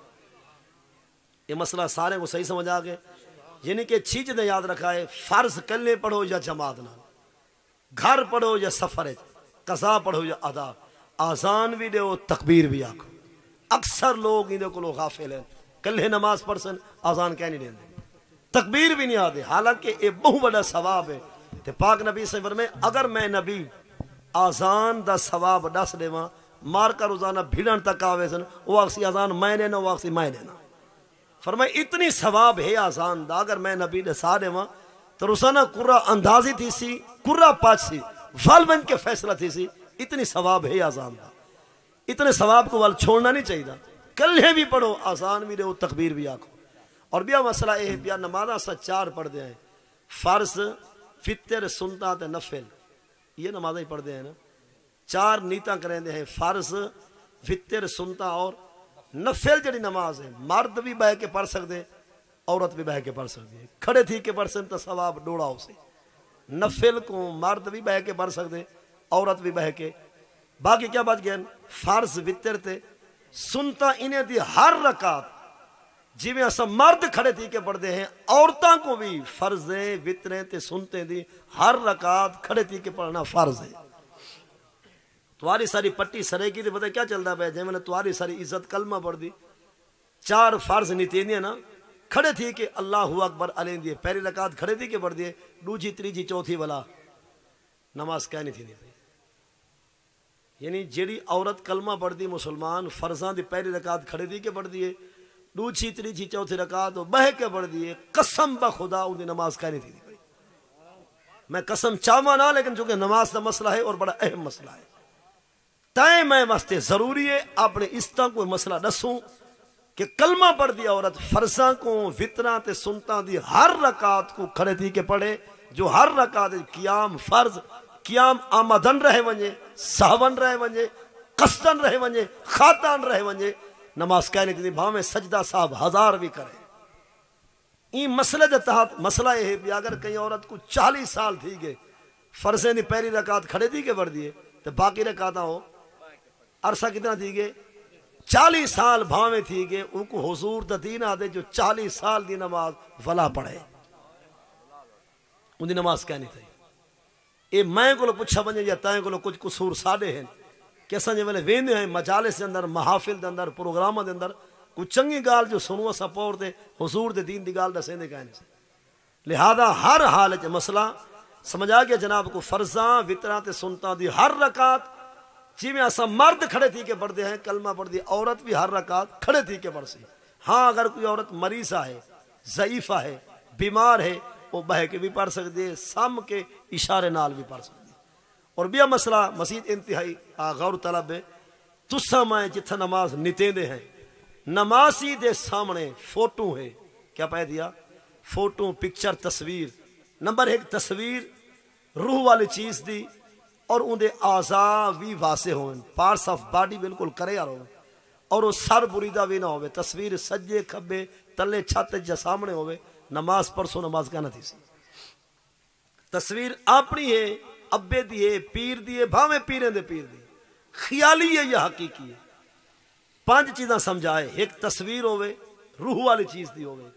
ये मसला सारे को सही समझ आ गए यानी कि चीज ने याद रखा है फर्ज कल्ले पढ़ो या जमात नाल घर पढ़ो या सफर है कसा पढ़ो या अदा आसान भी दो तकबीर भी आखो। अक्सर लोग इन्हें को गाफिल हैं कल्हे नमाज पढ़सन आसान कह नहीं देंगे तकबीर भी नहीं आते हालांकि ये बहुत बड़ा सवाब है। तो पाक नबी से फरमाए अगर मैं नबी आसान दा सवाब दस देवा मार का रोजाना भिड़न तक आवे सन वो आखसी आसान मैं देना वो आखसी मैं देना फरमाए इतनी सवाब है आसान दा अगर मैं नबी दसा देवा तो रोजाना कुर्रा अंदाजी थी सी कुर्रा पाच सी फल बन के फैसला थी सी इतनी सवाब है आसान दा। इतने सवाब को वाल छोड़ना नहीं चाहिए। कल्हे भी पढ़ो, आसान भी रहो, तकबीर भी आखो। और बिया मसला यह बिया नमाजा सा 4 पढ़ते हैं, फर्ज, फितर, सुन्नत ते नफिल। ये नमाजा ही पढ़ते हैं ना, 4 नीता करेंगे हैं, फर्ज, फितर, सुन्नत और नफिल। जड़ी नमाज है मर्द भी बह के पढ़ सकते, औरत भी बह के पढ़ सकती है। खड़े थी के पढ़ सकते तो सवाब डोड़ा उसे। नफिल को मर्द भी बह के पढ़ सकते, औरत भी बह के। बाकी क्या बात गया, फर्ज, वितर ते सुन्नत इन्हें दी हर रकात जिमें असा मर्द खड़े थी के पढ़ते हैं, औरतों को भी फर्जे, वितरे ते सुनते दी हर रकात खड़े थी के पढ़ना फर्ज है। तुम्हारी सारी पट्टी सरेगी तो पता क्या चलता है, जैसे मैंने तुम्हारी सारी इज्जत कलमा पढ़ दी, 4 फर्ज नीति ना खड़े थी के अल्लाहु अकबर अलें दिए, पहली रकात खड़े थी के पढ़ दिए, दूसरी, तीसरी, चौथी वाला नमाज क्या नहीं थी नहीं। यानी जेड़ी औरत कलमा पढ़ दी मुसलमान, फर्जा दी पहली रकात खड़े थी के पढ़ दिए, दूसरी, तीसरी, चौथी रकात बह के पढ़ दिए, कसम बखुदा उनकी नमाज क्या नहीं थी। मैं कसम चाहवा ना, लेकिन चूंकि नमाज का मसला है और बड़ा अहम मसला है, तय मैं वास्ते जरूरी है अपने इस तरह कोई मसला दसूं कि कलमा पढ़ दिया औरत फर्जा को, वितरा ते सुनता दी हर रकात को खड़े थी के पढ़े, जो हर रकात कियाम फर्ज, कियाम आमदन रहे वंजे, सहवन रहे वंजे, कस्तन रहे वंजे, खातान रहे वंजे, नमाज कहने की भावे सजदा साहब 1000 भी करे। इन मसले के तहत मसला यह है, अगर कहीं औरत को 40 साल थी गए, फर्जे ने पहली रकात खड़े थी के पढ़ दिए, तो बाकी रकात हो अरसा कितना थी गए, 40 साल भावे थी गए, उनको हुजूर दीन आदे जो 40 साल की नमाज भला पढ़े, उनकी नमाज कहनी थी। ये मैं को पूछा वजे या तय को कुछ कसूर साढ़े हैं कि अस वेले वेंदे हैं मजालिस के अंदर, महाफिल के अंदर, प्रोग्राम के अंदर कोई चंगी गाल जो सुनो अस पौड़ते हुजूर दे दीन की गाल दसेंदे कहने से। लिहाजा हर हाल च मसला समझ आ गया जनाब को, फर्जा, वितरा ते सुनता दी हर रकात जिमें असा मर्द खड़े थी के पढ़ते हैं, कलमा पढ़ दी, औरत भी हर रकात खड़े थी के पढ़ सी। हाँ, अगर कोई औरत मरीसा है, ज़ईफा है, बीमार है, वो बह के भी पढ़ सकती है, सम के इशारे नाल भी पढ़ सकती है। और बिया मसला मसीद इंतहाई गौर तलब है, तुसा मैं जिथे नमाज नितेंदे हैं, नमाजी दे सामने फोटो है, क्या पै दिया, फोटो, पिक्चर, तस्वीर। नंबर 1 तस्वीर रूह वाली चीज दी, और उनके आज़ा भी वासे हो, पार्ट्स ऑफ बॉडी बिल्कुल करे हो, और वो सर बुरीदा भी ना हो, तस्वीर सज्जे खब्बे तले छत ज सामने हो, नमाज परसों नमाज कहना थी सी। तस्वीर अपनी है, अब्बे दी है, पीर दी है, भावे पीरें दे पीर दी, ख्याली है या हकीकी है। 5 चीज़ां समझाए, एक तस्वीर होवे, रूह वाली चीज दी होवे,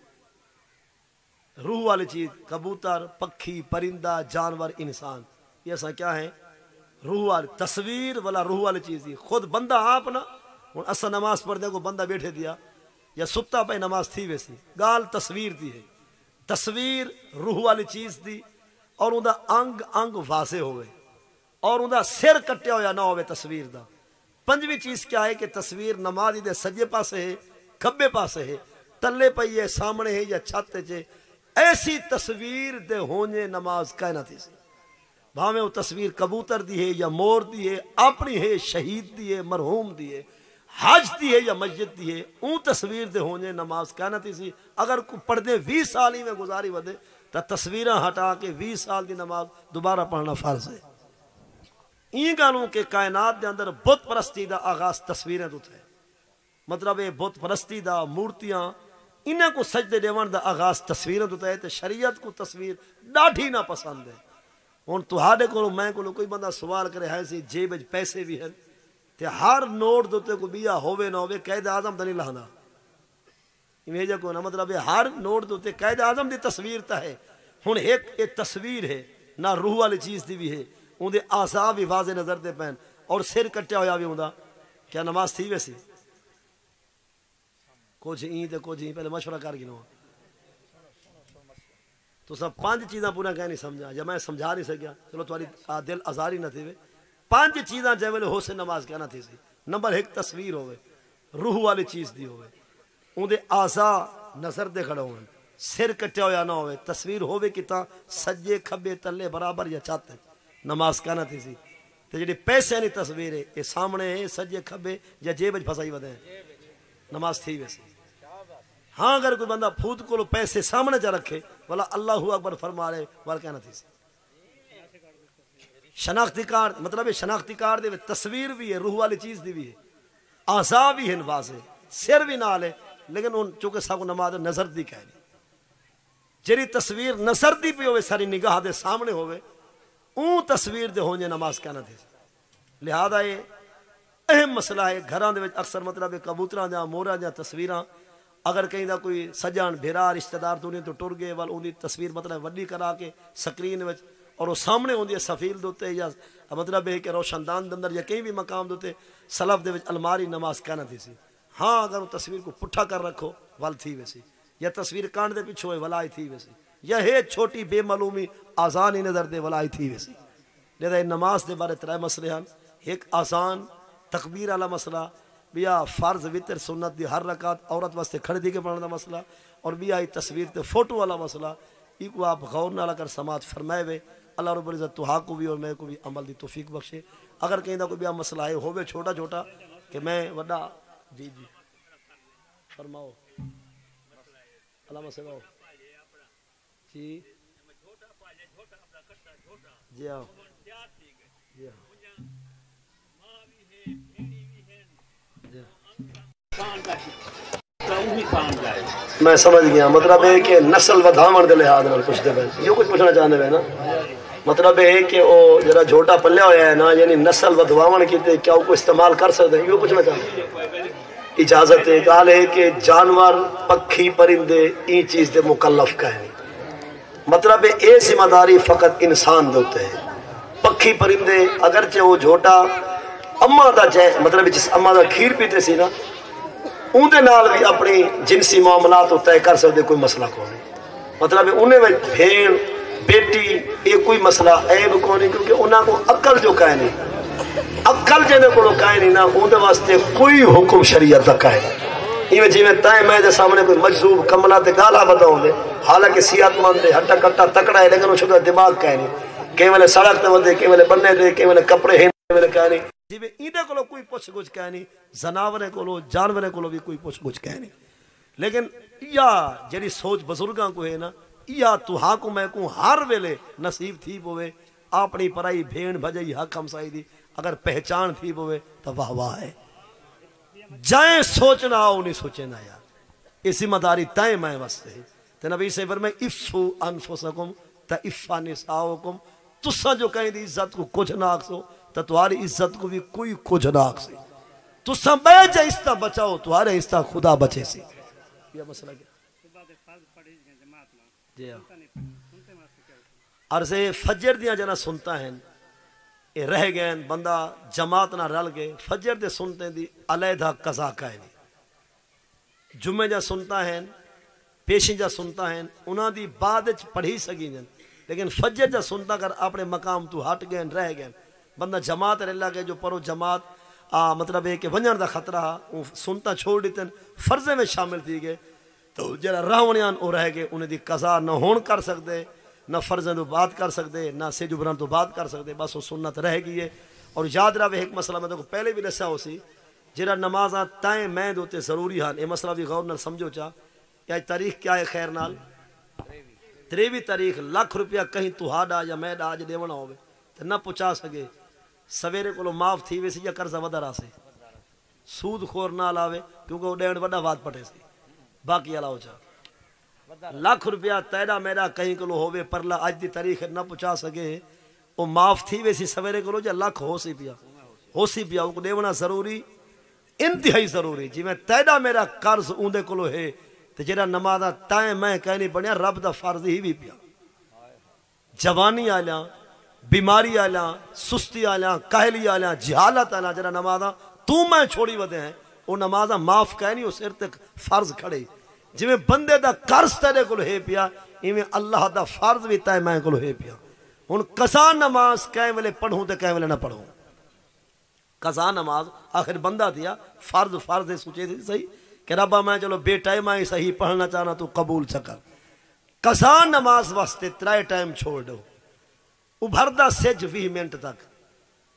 रूह वाली चीज, कबूतर, पक्षी, परिंदा, जानवर, इंसान, ये ऐसा क्या है, रूह वाली तस्वीर वाला रूह वाली चीज दी। खुद बंदा आप ना हूँ असा नमाज पढ़ने को बंदा बैठे दिया या सुता पे नमाज थी, वैसी गाल तस्वीर दी है। तस्वीर रूह वाली चीज दी, और उनका अंग अंग वासे होवे, और उनका सिर कट्टिया होया ना होवे तस्वीर दा। 5वीं चीज क्या है कि तस्वीर नमाजी दे सज्जे पासे है, खब्बे पासे है, तले पई है, सामने है या छत च, ऐसी तस्वीर दे होने नमाज कहना थी सी। भावे वो तस्वीर कबूतर दी है या मोर दी है, अपनी है, शहीद दी है, मरहूम दी है, हज दी है या मस्जिद दी है, ऊँ तस्वीर दे होने नमाज कहना थी सी। अगर को पढ़ते 20 साल ही में गुजारी वधे तो तस्वीर हटा के 20 साल की नमाज दोबारा पढ़ना फर्ज है। इन गालों के कायनात के अंदर बुत परस्ती का आगाज तस्वीरें तो है, मतलब ये बुत परस्ती का मूर्तियां इन्हें को सजदे देवन का आगाज तस्वीरें तो है। तो शरीयत को तस्वीर डाढ़ी ना पसंद है। हूँ तुहाडे को मैं को कोई बंदा सवाल करे है सी जेब पैसे भी हैं, तो हर नोट दोते को बिया होवे ना होवे कैद आजम तो नहीं लाना इमेज को ना, मतलब हर नोट दोते कैद आजम की तस्वीर तो है। हूँ एक तस्वीर है ना, रूह वाली चीज की भी है, उनके आसा भी वाजे नजर दे पैन, और सिर कट्टिया होया भी होंदा, क्या नमाज थी वैसी? कुछ ई तो कुछ ई, पहले मशवरा कर गिनो तो सब 5 चीज़ा पूरा कह नहीं समझा, या मैं समझा नहीं सकिया, चलो तुम्हारी दिल आजारी न थी। 5 चीज़ा जै वेले हो से नमाज कहना थी सी। नंबर 1 तस्वीर होवे, रूह वाली चीज़ दी होवे, उनके आसा नजर दे खड़े होवे, सिर कट्टिया होया ना होवे, तस्वीर होवे कि सज्जे खब्बे तले बराबर या छत, नमाज कहना थी सी। तो जी पैसे की तस्वीर है ये सामने है सजे खबे या जेब फसाई वधे नमाज थी वैसे। हाँ अगर कोई बंदा फूद को पैसे सामने च रखे वाला अल्लाह अकबर फरमा रहे वाल कहना थी। शनाख्ती कार्ड मतलब ये शनाख्ती कार्ड दे तस्वीर भी है, रूह वाली चीज दी भी है, आज़ा भी है, वाजे सिर भी नाल है, लेकिन उन चूंकि सब नमाज नजर दी कह नहीं जेरी तस्वीर नजर दी पी हो सारी निगाह दे सामने होवे ऊ तस्वीर दे होने नमाज कहना थी। लिहाजा ये अहम मसला है घरों के अक्सर मतलब कबूतर या मोरा या तस्वीर अगर कहीं का कोई सजन भेरा रिश्तेदार तो तो टुर गए वाल उनकी तस्वीर मतलब वड्डी करा के स्क्रीन में और वो सामने होंगी है सफील दोते या मतलब है कि रोशनदान अंदर या कहीं भी मकाम दोते सलफ दे अलमारी नमाज कहना थी सी। हाँ अगर वो तस्वीर को पुट्ठा कर रखो वल थी वैसी या तस्वीर कांड दे पिछो है वलाई थी वैसी या है छोटी बेमालूमी आसान ही नजर दे वलाई थी वैसी। लिहाजा नमाज के बारे त्रै मसले हैं, एक आसान तकबीर वाला मसला, बिया फर्ज वितर सुन्नत दी हर रकात औरत वास्ते खड़े दी के पढ़ने का मसला, और बिया तस्वीर ते फोटो वाला मसला। इको आप गौर नाल अगर समाज फरमाए वे अल्लाह रब्बुल इज्जत तुहा को भी और मैं को भी अमल दी तौफीक बख्शे। अगर कहीं कोई बिया मसला है होवे छोटा छोटा कि मैं वड्डा जी जी फरमाओ अल्लाह मसला जी जी आओ जी हाँ मैं समझ गया मतलब है कि नस्ल वधावन के लिहाज नाल पुछते पे यो कुछ पूछना चाहते पे ना मतलब है कि वो जरा झोटा पलिया होया है ना यानी नस्ल वधवावन की क्या वो इस्तेमाल कर सकते हैं यो पूछना चाहते। इजाजत है गाल है कि जानवर पक्षी परिंदे ई चीज दे मुकल्लफ का है मतलब ये जिम्मेदारी फकत इंसान दे होते है। पक्षी परिंदे अगरचे वो झोटा अम्मा का जय मतलब जिस अम्मा का खीर पीते सी ना उनके नाल भी अपनी जिनसी मामलात तय कर सकते कोई मसला को नहीं मतलब उन्हें भेड़ बेटी ये कोई मसला ऐब को नहीं क्योंकि उन्होंने को अकल जो कहे नहीं अकल जिन्हें को कहे नहीं ना उनके वास्ते कोई हुक्म शरीयत का कहे इवें जिमें तय मैं सामने कोई मजलूब कमला ते गाला बताओगे हालांकि सेहतमंद है हट्टा कट्टा तकड़ा है लेकिन उसका दिमाग कहे नहीं कई वेले सड़क ते वधे कई वेले बन्ने ते कई वेले कपड़े हैं कई वेले कहे नहीं जिवें इहदे कोलो कोई पुछ गुछ कहे नहीं जनावरे कोलो जानवरे कोलो भी कोई पुछ गुछ कहे नहीं। लेकिन या जेडी सोच बुजुर्गां को है ना या तुहा को मैं को हर वेले नसीब थी पोवे अपनी पराई भेड़ भजई हक हमसाई दी अगर पहचान थी पोवे तो वाह वाह है जाए सोचना आओ नहीं सोचे ना यार ये जिम्मेदारी तय मैं वास्ते है ते नबी से फरमाए इफ़्फु अनफुसकुम त इफ़्फा निसाउकुम तुसा जो कहीं दी इज्जत को कुछ ना आखसो तो तुम्हारी इज्जत को भी कोई कुछ ना आखसे तुसा बैठ जा इसता बचाओ तुम्हारे इसता खुदा बचे से ये मसला क्या अर्जे फजर दिया जना सुनता है ये रह गए बंदा जमात ना रल गए फजर दे सुनते दी अलहदा कज़ा का है जुम्मे जा सुनता है पेशी जा सुनता है उन्हों दी बाद पढ़ी सकी जन लेकिन फजर जा सुनता कर अपने मकाम तू हट गए रह गए बंदा जमात रह गए जो परो जमात मतलब है कि वजन का खतरा वो सुनता छोड़ दी फर्जे में शामिल थी गए तो जरा रावणियान वो रह गए उन्हें दी कज़ा न होन कर सकते न फर्जें तो बात कर सकते न से जुबरान तो बात कर सकते बस वो सुन्नत रह गई है। और याद रहे एक मसला मैं तो पहले भी दसा उसी जरा नमाजा तय मैं दोते जरूरी हाँ ये मसला भी गौर न समझो चा क्या तारीख क्या है खैर नाल 23 तारीख लाख रुपया कहीं तुहाडा या मैं अज देवना हो तो न पहुँचा सके सवेरे को माफ थी वैसी या कर्जा वधरा से सूद खोर ना लावे क्योंकि वो डेढ़ वड्डा वाद पटे से बाकी अलाओ चा लाख रुपया तैरा मेरा कहीं को होवे परला अज की तारीख न पहुँचा सके वो माफ थी वैसी सवेरे को या लाख हो सी पिया वो देवना जरूरी इंतहाई जरूरी जिमें तैदा मेरा कर्ज ऊंदे को है तो जरा नमाजा तय मैं कह नहीं बनया रब का फर्ज ही भी पिया जवानी आलिया बीमारी आलिया सुस्ती आलिया कहली आलिया जहालत आलिया जरा नमाजा तू मैं छोड़ी वधे हैं वो नमाजा माफ कह नहीं सिर तक फर्ज खड़े जिमें बंदे का कर्ज तेरे को है पिया इवें अल्लाह का फर्ज भी तय मैं को है पिया हुन कसा नमाज कै वेले पढ़ूं तो कै वेले ना पढ़ूं कसा नमाज आखिर बंदा दिया फर्ज फर्ज सोचे थी सही कि रब्बा मैं चलो बेटाइम ही सही पढ़ना चाहना तू कबूल चकर कसा नमाज वास्ते त्रै टाइम छोड़ दो उभरदा सेज 20 मिनट तक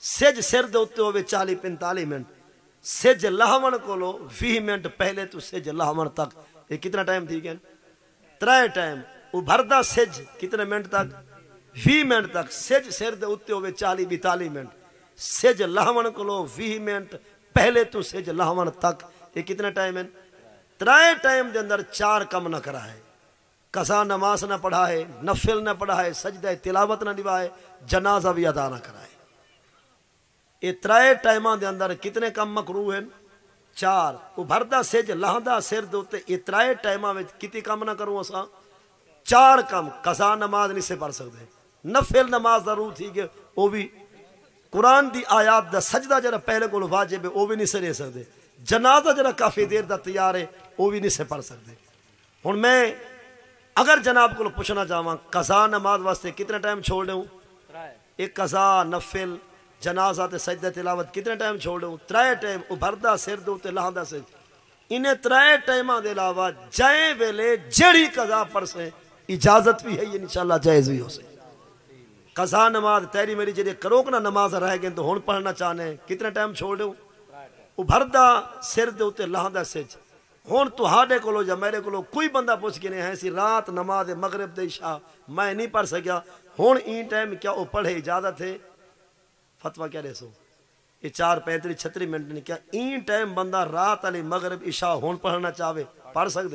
सेज सिर दे उत्ते होवे 40-45 मिनट, सेज लाहवन कोलो 20 मिनट पहले तू सेज लाहवन तक, ये कितना टाइम थी गया? 3 टाइम। उभरदा सेज कितने मिनट तक? 20 मिनट तक। सेज सिर दे उत्ते होवे 40-42 मिनट, सेज लाहवन कोलो 20 मिनट पहले तू सेज लाहवन तक, ये कितना टाइम है? 3 टाइम के अंदर 4 कम न करा है। कसा नमाज न पढ़ा है, नफिल न पढ़ा है, सजदा तिलावत न निभाए, जनाजा भी अदा न कराए। ये 3 टाइमां दे अंदर कितने कम मकरू हैं? 4। उभरदा सेज लाहदा सिर दे उत्ते, ये 3 टाइमां विच कितने कम ना करूं असा? 4 कम। कसा नमाज नहीं से पढ़ सकते, नफिल नमाज जरूर थी कि वो भी कुरान दी आयात दा सजदा जरा पहले को वाजिब है वो भी नहीं से रह सकते, जनाजा जरा काफी देर दा तैयार है वो भी नहीं से पढ़ सकते। हुण मैं अगर जनाब को पूछना चाहवा कसा नमाज वास्ते कितना टाइम छोड़ दूं? एक कसा नफिल जनाजा ते सजदा तिलावत कितने टाइम छोड़ दूं? 3 टाइम। उभरदा सिर दे उत्ते लाहदा सिर, इन्हें 3 टाइमां दे अलावा जय वेले जेड़ी कजा पढ़ से इजाजत भी है, ये इंशाअल्लाह जायज भी हो से। कसा नमाज तेरी मेरी जेडे करो ना नमाज रह गए तो हुण पढ़ना चाहने कितने टाइम छोड़ दूं? उभरदा सिर दे उत्ते लाहदा सिर। हुण तुहाडे कोलो या मेरे कोलो कोई बंदा पूछ के नहीं है सी रात नमाज मगरिब दे इशा मैं नहीं पढ़ सकिया, हुण ई टाइम क्या वो पढ़े इजाजत है? फतवा क्या दसो? ये 4-35-36 मिनट ने क्या ई टाइम बंदा रात वाली मगरिब इशा हुण पढ़ना चाहे पढ़ सकते?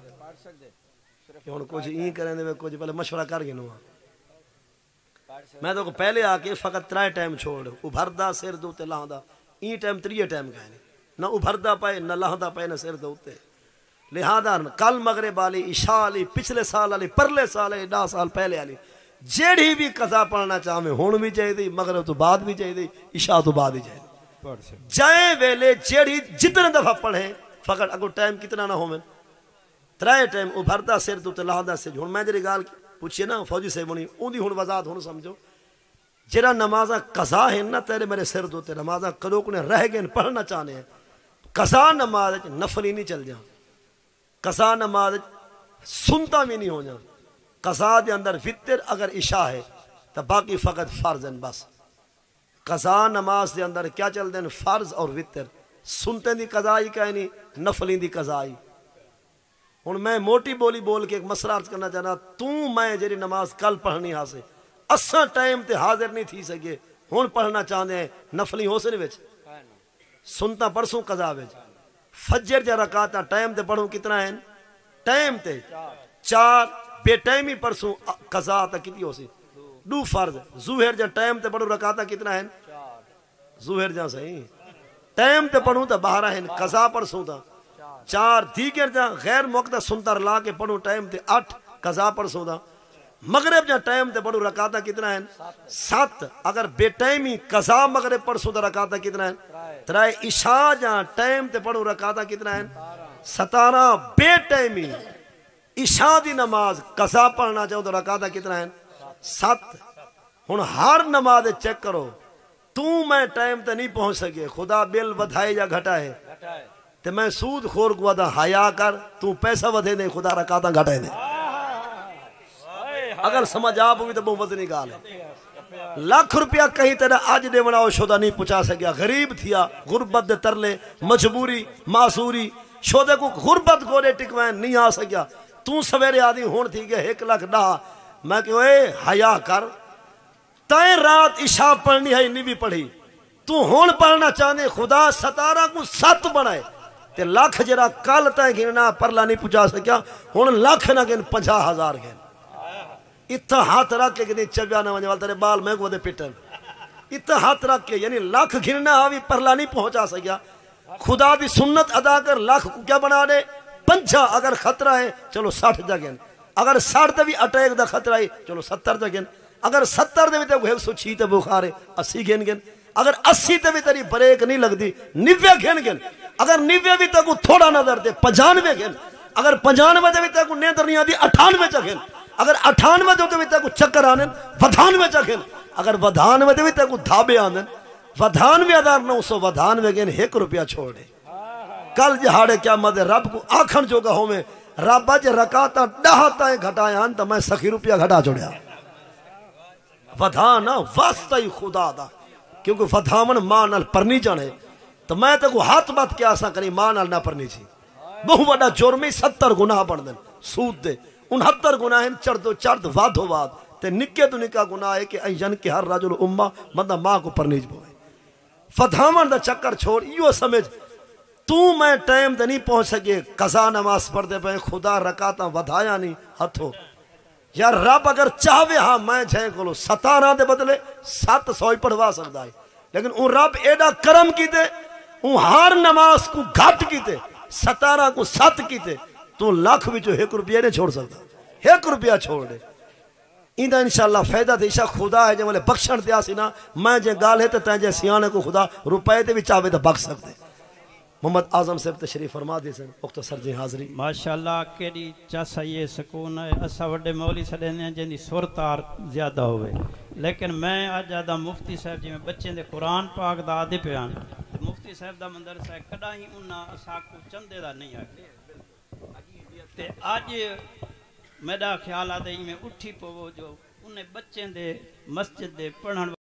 हुण कुछ ई करें कुछ पहले मशवरा कर गिनो। मैं तो पहले आके फकत 3 टाइम छोड़, उभरदा सिर दे उत्ते लाहदा, ई टाइम 3 टाइम कहे न उभरदा पाए न लाहदा पाए न सिर दे उत्ते। लिहाजा कल मगरिब वाली इशा वाली पिछले साल वाली परले साल 10 साल पहले वाली जेड़ी भी कजा पढ़ना चाहे हुण भी चाहिए, मगरिब तो बाद भी चाहिए, इशा तो बाद ही चाहिए। जय वेले जेड़ी जितने दफा पढ़े फकत अगो टाइम कितना ना हो 3 टाइम। उभरदा सिर दे उत्ते लाहदा सिर। हुण मैं जी गाल पूछिए ना फौजी साहब होनी उनकी हुण वजात हुण समझो, जेड़ा नमाजा कसा है ना तेरे मेरे सिर दे उत्ते नमाजा कदों को रह गए पढ़ना चाहने हैं, कसा नमाज नफली नहीं चल जा, कसा नमाज सुनता भी नहीं हो जा। कसा दे अंदर वितर अगर इशा है तो बाकी फकत फर्ज है बस। कसा नमाज के अंदर क्या चलते हैं? फर्ज और वितर। सुनते दी कजाई कह नहीं, नफली दी कजाई। हुण मैं मोटी बोली बोल के एक मसला अर्ज करना चाहना, तू मैं जी नमाज कल पढ़नी हासे असा टाइम ते हाजिर नहीं थी सके, हुण पढ़ना चाहते हैं नफली हो से सुनता परसों कजा विच। फजर जा रकाता टाइम ते पढ़ूं कितना है? टाइम ते 4, बेटाइम ही परसों कजा तक कितनी हो सी 2 फर्ज। जुहर जा टाइम ते पढ़ूं रकाता कितना है? 4। जुहर जा सही टाइम ते पढ़ूं तो 12 है, कजा परसों था 4। दीगर जा गैर मुक़द्दा सुनता ला के पढ़ूं टाइम ते 8, कजा परसों था। मगरिब जा टाइम ते पढ़ूं रकाता कितना है? 7। अगर बेटाइमी कजा मगरिब परसों दा रकाता कितना है? 3। इशा जा टाइम ते पढ़ूं रकाता कितना है? 17। बेटाइमी इशा दी नमाज कजा पढ़ना चाहो तो रकाता कितना है? 7। हुण हर नमाज चेक करो, तू मैं टाइम ते नहीं पहुंच सके, खुदा बिल वधाए या घटाए ते मैं सूद खोर को आदा हया कर, तू पैसा वधे दे खुदा रकाता घटाए दे। अगर समझ आप हुई तो बहुत वजनी गाल है। लाख रुपया कहीं तेरा आज दे बनाओ शोदा नहीं पहुंचा सकिया, गरीब थिया गुरबत दे तरले मजबूरी मासूरी शोदे को गुरबत गोरे टिकवाए नहीं आ सकिया, तू सवेरे आदि होन थी गया 1 लाख डा। मैं क्यों हया कर, तय रात इशा पढ़नी है नहीं भी पढ़ी, तू होन पढ़ना चाहते खुदा 17 को 7 बनाए ते लाख जरा कल तय गिनना परला नहीं पहुंचा सकिया, हुण लाख ना गिन 50,000 गिन। इतना हाथ रख के कि चव्या ना वजह तेरे बाल मैं को पिटन, इतना हाथ रख के यानी लाख गिनना अभी परला नहीं पहुंचा सकिया। खुदा की सुन्नत अदा कर लाख को क्या बना दे 50। अगर खतरा है चलो 60 जगन, अगर 60 भी अटैक का खतरा है चलो 70 जगन, अगर 70 दे 106 ते बुखार है 80 गिन गिन, अगर 80 ते भी तेरी ब्रेक नहीं लगती 90 गिन गिन, अगर 90 भी तक थोड़ा नजर दे 95 गिन, अगर 95 दे भी तक नींदर नहीं आती 98 गिन, अगर 98 दे भी तक चक्कर आने 92 गिन, अगर 92 भी तक धाबे आने 92,992 गिन 1 रुपया छोड़े। कल जहाड़े क्या मत रब को आखन जोगा होवे, रब अज रकाता 10 घटाया तो मैं सखी रुपया घटा छोड़िया। वधान वास्ता ही खुदा दा क्योंकि फथावन मां नाल परनी जाने तो मैं तो हाथ बात क्या आसा करी मां नाल ना परनी सी बहु बड़ा जुर्म ही 70 गुनाह बन देन सूद दे 69 गुनाह चढ़ दो चढ़ वादो वाद ते निके तो निका गुनाह है कि अयन के हर राजुल उम्मा बंदा मां को परनीज पवे फथावन दा चक्कर छोड़ यो समझ तू मैं टाइम ते नहीं पहुंच सके कज़ा नमाज पढ़ते पे खुदा रकाता वधाया नहीं हथो यार रब अगर चाहे हाँ मैं जै को 17 दे बदले 700 ही पढ़वा सकता है लेकिन उ रब एडा करम कीते उ हर नमाज को घट कीते 17 को 7 कीते तू लाख विचो 1 रुपया नहीं छोड़ सकता 1 रुपया छोड़ दे इंदा इंशाअल्लाह फायदा देशा खुदा है जे बख्शण दिया सी ना मैं जे गाल है तो तैं सियाने को खुदा रुपए ते भी चाहे तो बख्श सकते मोहम्मद आजम साहब तशरीफ फरमा दे सन मुख्तसर जी हाज़री माशाअल्लाह केड़ी चस ये सुकून है असा वड्डे मौली सदे ने जिंदी सुर तार ज्यादा होवे लेकिन मैं अज आदा मुफ्ती साहब जिवें बच्चे दे कुरान पाक दा आदे पियान मुफ्ती साहब दा मंदरसा है कदा ही उन्ना असा को चंदे दा नहीं आखे ते अज मेरा ख्याल आदे में उठी पवो जो उन्हें बच्चे दे मस्जिद दे पढ़न